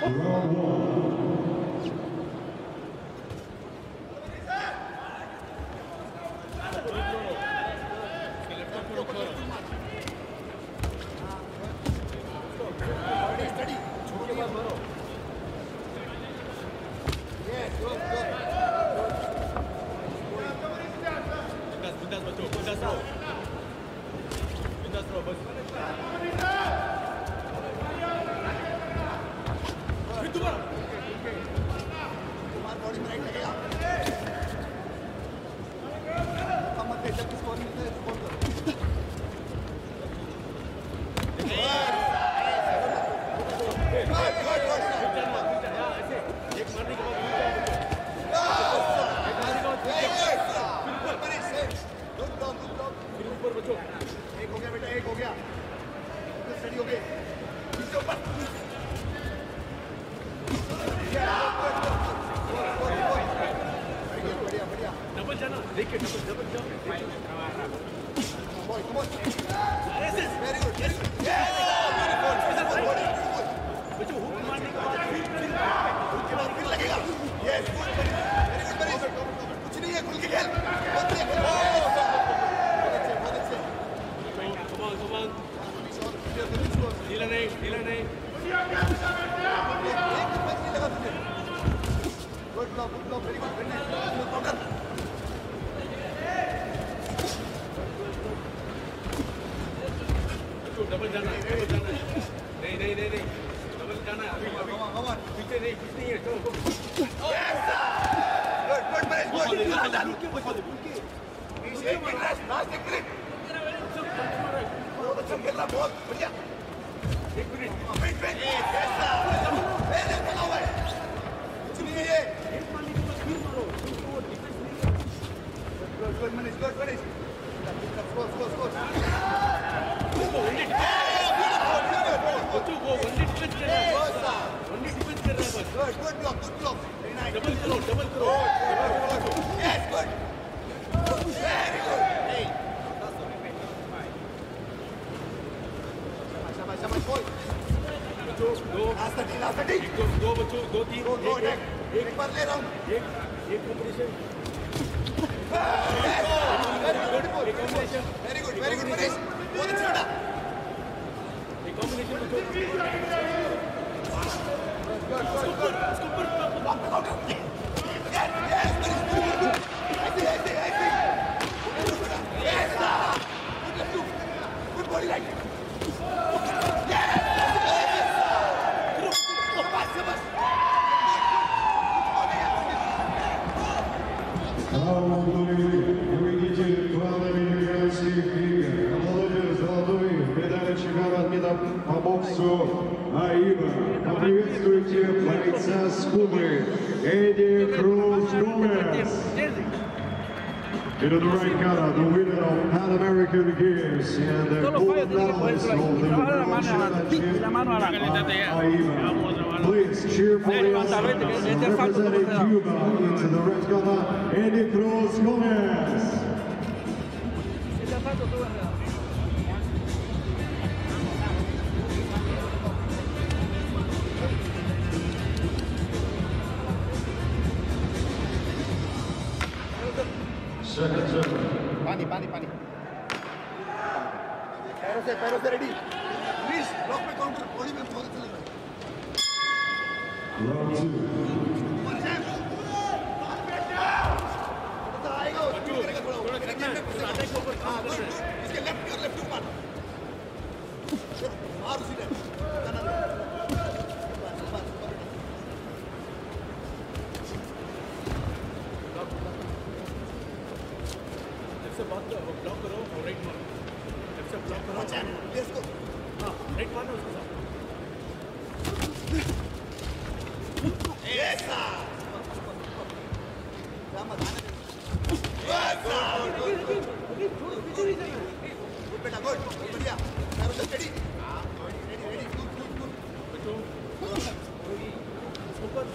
Round one. Поприветствуйте бойца с Кубы CRUZ. Into the right corner, the winner of Pan American Games and the gold medalist of the World Championship, Aiba. Please cheer for the representing Cuba into the red corner, CRUZ. Second serve. Pani. पैरों से ready. Please, block पे counter. Body में बहुत अच्छा लग रहा है. Round two. आएगा वो करेगा थोड़ा अटैक के ऊपर. हाँ, इसके लेफ्ट ऊपर. मार उसी ने. ब्लॉक करो और राइट मारो. लेफ्ट से ब्लॉक करो. Let's go. हां राइट मारो उसके साथ. ऐसा. रामत आने. ऐसा. गुड बेटा गुड. बढ़िया. पैरों से स्टेडी. रेडी. गुड. बच्चों. ऊपर.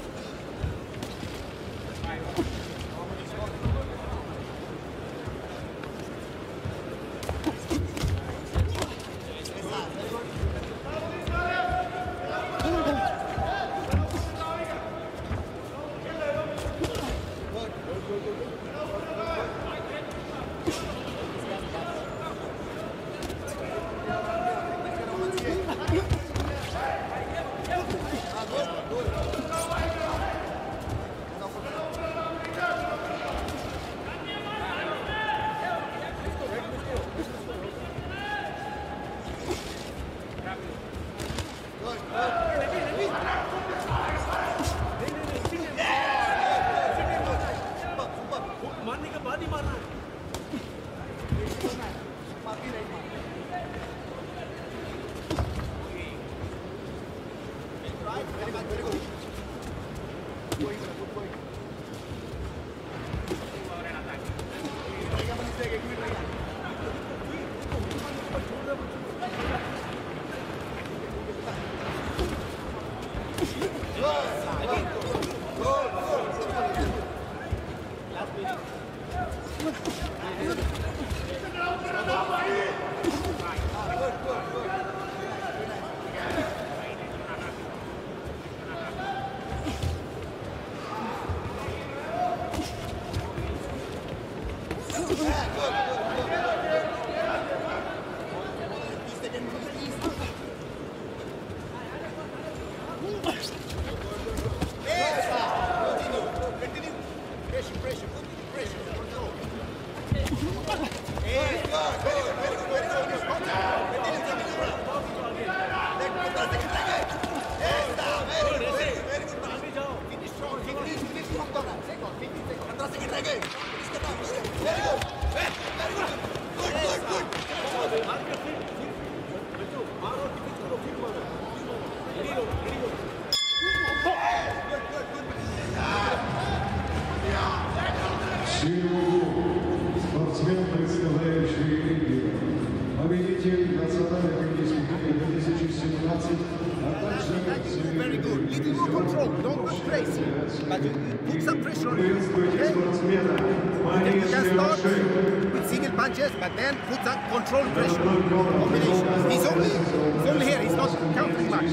still control. Don't go crazy. But you put some pressure on him. Okay? Then you can start with single punches, but then put that control pressure. Combination. He's only here. He's not counting much.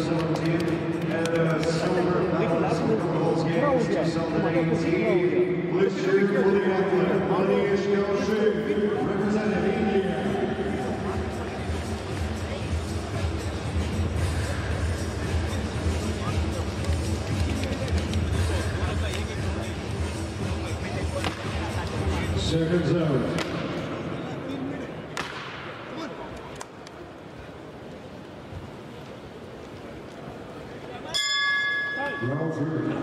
Second zone. Round three.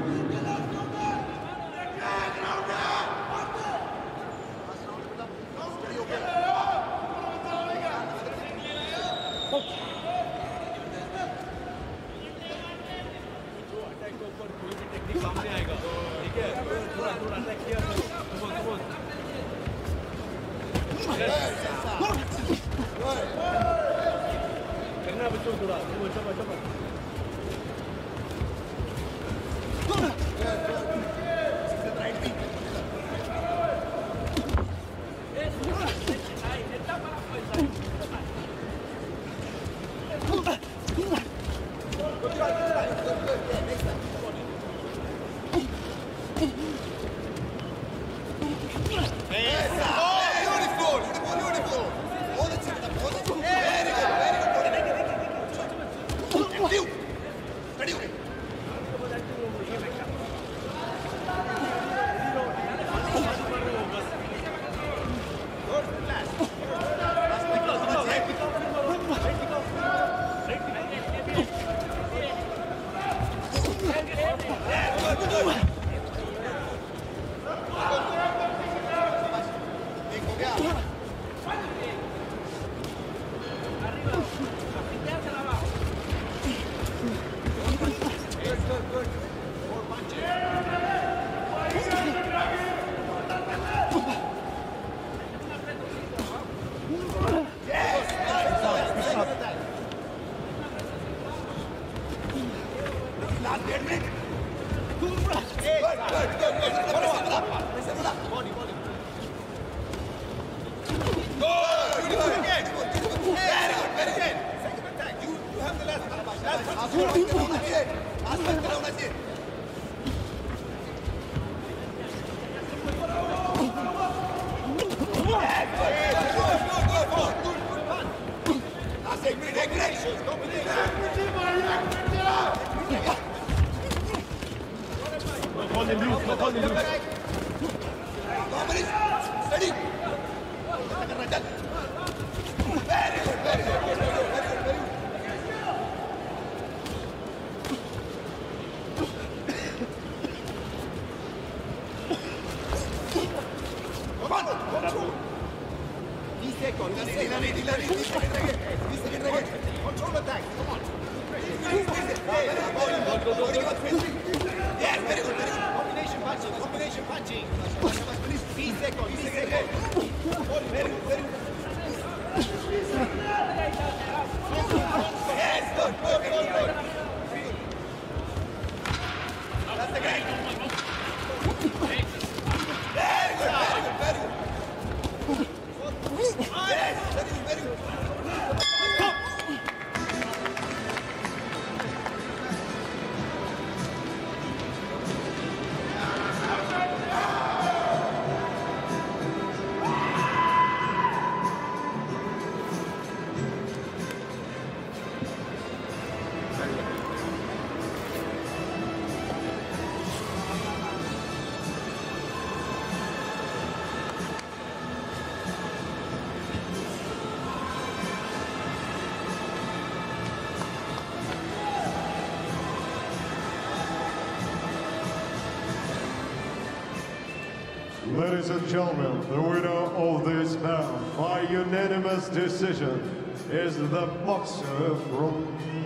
Ladies and gentlemen, the winner of this bout by unanimous decision is the boxer from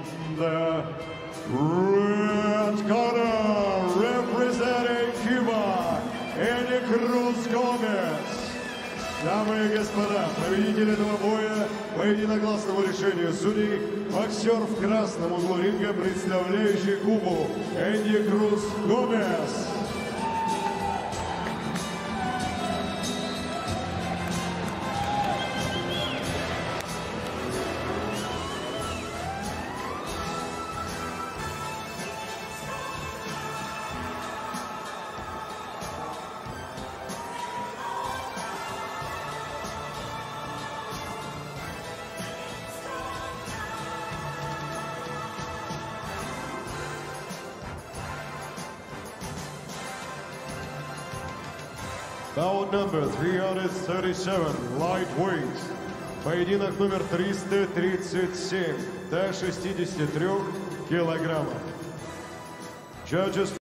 the red corner, representing Cuba, CRUZ. Дамы и господа, победитель этого боя по единогласному решению судей, боксер в красном углу ринга, представляющий Кубу, CRUZ Гомес. Bout number 337, lightweight. Поединок номер 337 до 63 килограммов. Judges